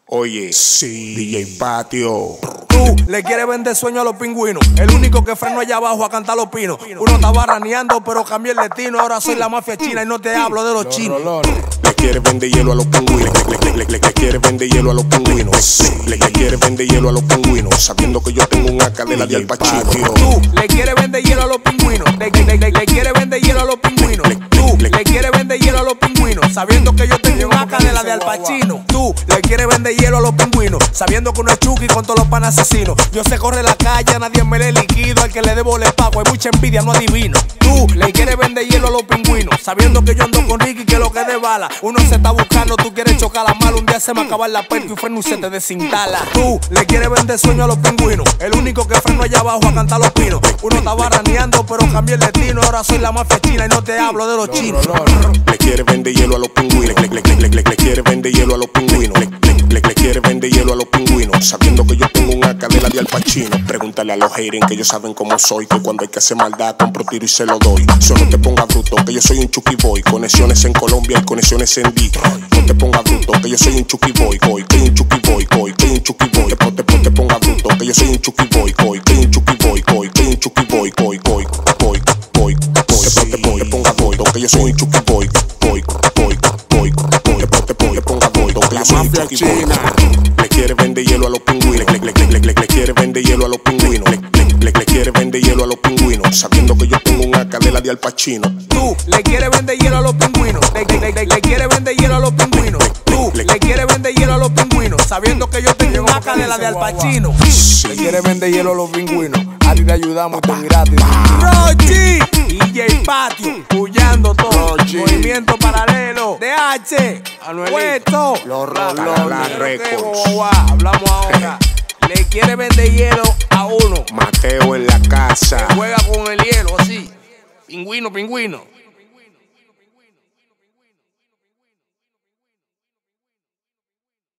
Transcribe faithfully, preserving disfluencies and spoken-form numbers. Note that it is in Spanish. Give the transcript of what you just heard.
Oye, sí, D J Patio. Tú le quieres vender sueño a los pingüinos. El único que freno allá abajo a cantar los pinos. Uno estaba raneando, pero cambié el destino. Ahora soy la mafia china y no te hablo de los chinos. Le quieres vender hielo a los pingüinos. Le, le, le, le, le quieres vender hielo a los pingüinos. Le, le quieres vender hielo a los pingüinos. Sabiendo que yo tengo un A K de la de Al Pacino. Tú le quieres vender hielo a los pingüinos. Le, le, le, le quieres vender hielo a los pingüinos. Tú le quieres vender hielo a los pingüinos. Sabiendo que yo tengo un A K de la de Al Pacino. Tú le quieres vender hielo a los pingüinos. Sabiendo que uno es Chucky con todos los panas asesinos. Yo sé corre la calle, a nadie me le liquido. Al que le debo le pago, hay mucha envidia, no adivino. Tú le quieres vender hielo a los pingüinos. Sabiendo que yo ando con Ricky, que lo que de bala. Uno se está buscando, tú quieres chocar la mala. Un día se me acaba la perca y freno y se te desinstala. Tú le quieres vender sueño a los pingüinos. El único que freno allá abajo a cantar los pinos. Uno estaba raneando, pero cambié el destino. Ahora soy la mafia china y no te hablo de los chinos. Le quieres vender hielo a los pingüinos. Le, le, le, le, le, le quieres vender hielo a los pingüinos. Le, le, le, le quieres vender hielo a los pingüinos. Sabiendo que yo tengo un A K de la de Al Pacino. Pregúntale a los haters que ellos saben cómo soy. Que cuando hay que hacer maldad compro tiro y se lo doy. Solo te ponga bruto que yo soy un Chucky Boy. Conexiones en Colombia y conexiones en Detroit. No te ponga bruto que yo soy un Chucky Boy. Coy, que un Chucky Boy, coy, que un Chucky Boy. No te, te ponga bruto que yo soy un Chucky Boy. Coy, que un Chucky Boy, coy, que un Chucky Boy, coy, coy, coy, coy, coy. Te ponga bruto que yo soy un Chucky Boy. Coy, coy, coy, coy. Te ponga bruto que yo soy un Chucky Boy. Le quiere vender hielo a los pingüinos. Le, le, le, le, le quiere vender hielo a los pingüinos. Le, le, le, le quiere vender hielo a los pingüinos. Sabiendo que yo tengo un A K de la de Al Pacino. Tú le quieres vender hielo a los pingüinos. Le, le, le, le quieres vender hielo a los pingüinos. Tú le quieres vender hielo a los pingüinos. Sabiendo que yo tengo un A K de la de Al Pacino. Sí. Le quieres vender hielo a los pingüinos. A ti te ayudamos, te gratis. Rochi, D J Patio, puyando todo. Rochi. Movimiento paralelo. D H, Puesto. Los rolones. Records. Hablamos ahora. Le quiere vender hielo a uno. Mateo en la casa. Juega con el hielo así. Pingüino, pingüino.